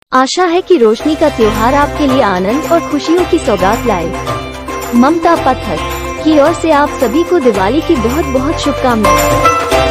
आशा है कि रोशनी का त्योहार आपके लिए आनंद और खुशियों की सौगात लाए। ममता पाठक की ओर से आप सभी को दिवाली की बहुत बहुत शुभकामनाएं।